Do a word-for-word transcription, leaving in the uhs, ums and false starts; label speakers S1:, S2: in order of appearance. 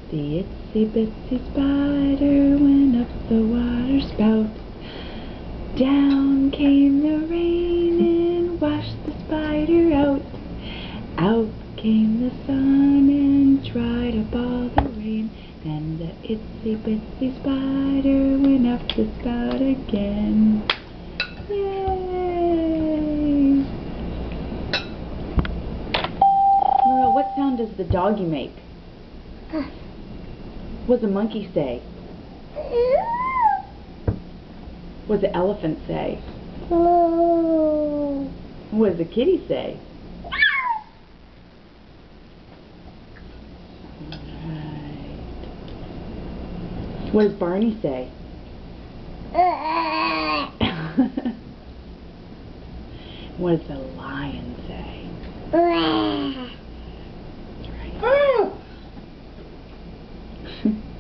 S1: The itsy bitsy spider went up the water spout. Down came the rain and washed the spider out. Out came the sun and dried up all the rain. Then the itsy bitsy spider went up the spout again. Yay! Merle, what sound does the doggy make? What does the monkey say? What does the elephant say? What does the kitty say? Right. What does Barney say? What does the lion say? That's right.